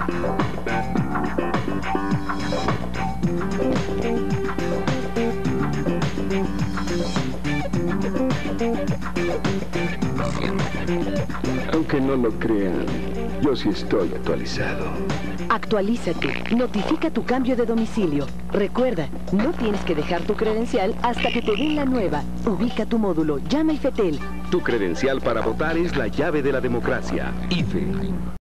Aunque no lo crean, yo sí estoy actualizado. Actualízate. Notifica tu cambio de domicilio. Recuerda, no tienes que dejar tu credencial hasta que te den la nueva. Ubica tu módulo. Llama a IFETEL. Tu credencial para votar es la llave de la democracia. IFE.